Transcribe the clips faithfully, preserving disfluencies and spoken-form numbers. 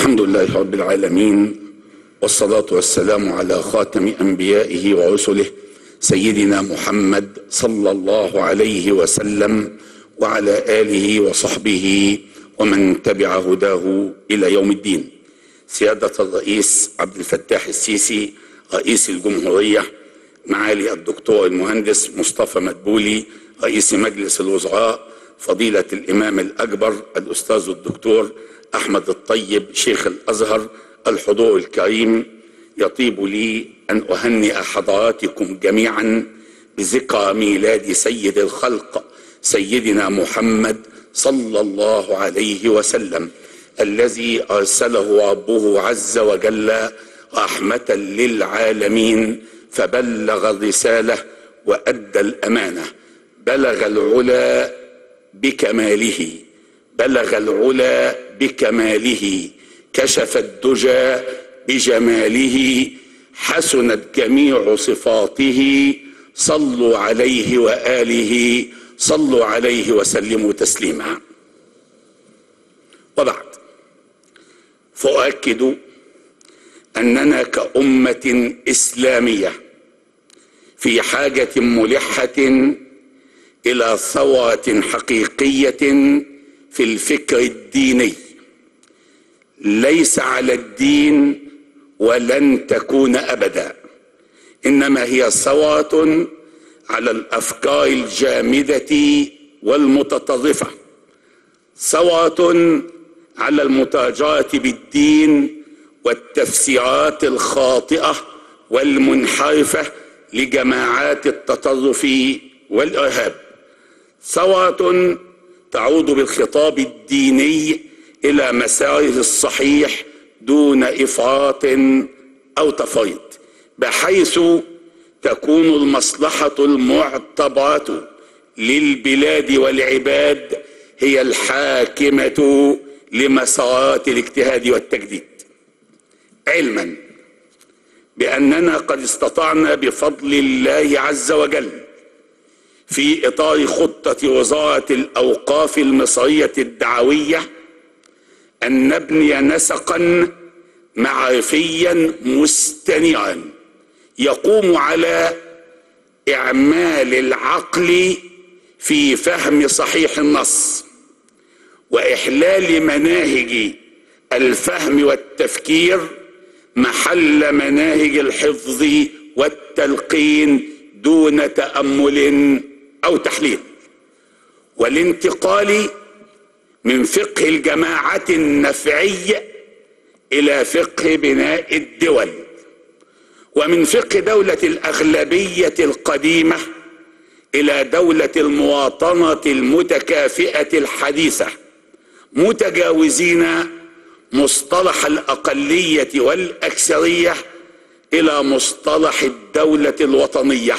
الحمد لله رب العالمين، والصلاة والسلام على خاتم أنبيائه ورسله سيدنا محمد صلى الله عليه وسلم وعلى آله وصحبه ومن تبع هداه إلى يوم الدين. سيادة الرئيس عبد الفتاح السيسي رئيس الجمهورية، معالي الدكتور المهندس مصطفى مدبولي رئيس مجلس الوزراء، فضيلة الإمام الأكبر الأستاذ الدكتور أحمد الطيب شيخ الأزهر، الحضور الكريم، يطيب لي أن أهنئ حضراتكم جميعا بذكرى ميلاد سيد الخلق سيدنا محمد صلى الله عليه وسلم، الذي أرسله ربه عز وجل رحمة للعالمين، فبلغ الرسالة وأدى الأمانة، بلغ العلا بكماله بلغ العلا بكماله كشف الدجى بجماله، حسنت جميع صفاته، صلوا عليه وآله، صلوا عليه وسلموا تسليما. وبعد، فأؤكد أننا كأمة إسلامية في حاجة ملحة إلى ثورة حقيقية في الفكر الديني، ليس على الدين ولن تكون أبدا، إنما هي ثورة على الأفكار الجامدة والمتطرفة، ثورة على المتاجرة بالدين والتفسيرات الخاطئة والمنحرفة لجماعات التطرف والإرهاب، ثورة تعود بالخطاب الديني إلى مساره الصحيح دون إفراط أو تفريط، بحيث تكون المصلحة المعتبرة للبلاد والعباد هي الحاكمة لمسارات الاجتهاد والتجديد، علما بأننا قد استطعنا بفضل الله عز وجل في إطار خطة وزارة الأوقاف المصرية الدعوية أن نبني نسقا معرفيا مستنيرا يقوم على إعمال العقل في فهم صحيح النص، وإحلال مناهج الفهم والتفكير محل مناهج الحفظ والتلقين دون تأمل أو تحليل، والانتقال من فقه الجماعة النفعي إلى فقه بناء الدول، ومن فقه دولة الأغلبية القديمة إلى دولة المواطنة المتكافئة الحديثة، متجاوزين مصطلح الأقلية والأكثرية إلى مصطلح الدولة الوطنية،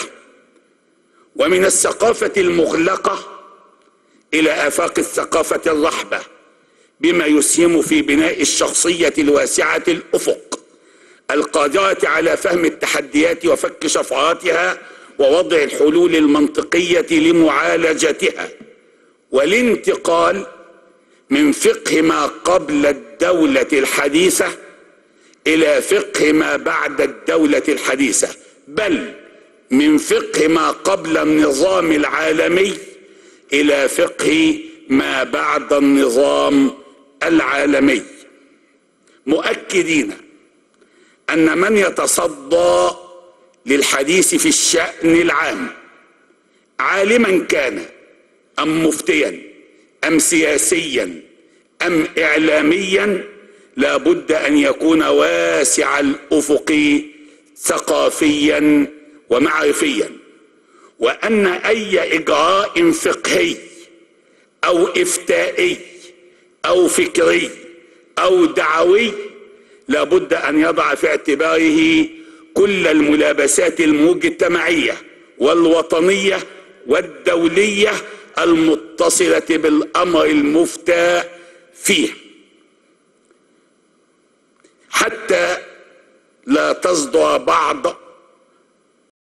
ومن الثقافة المغلقة إلى آفاق الثقافة الرحبة، بما يسهم في بناء الشخصية الواسعة الأفق القادرة على فهم التحديات وفك شفراتها ووضع الحلول المنطقية لمعالجتها، والانتقال من فقه ما قبل الدولة الحديثة إلى فقه ما بعد الدولة الحديثة، بل من فقه ما قبل النظام العالمي إلى فقه ما بعد النظام العالمي، مؤكدين أن من يتصدى للحديث في الشأن العام، عالما كان أم مفتيا أم سياسيا أم إعلاميا، لا بد أن يكون واسع الأفق ثقافيا ومعرفيا، وأن أي إجراء فقهي أو إفتائي أو فكري أو دعوي لا بد أن يضع في اعتباره كل الملابسات المجتمعية والوطنية والدولية المتصلة بالأمر المفتى فيه، حتى لا تصدر بعض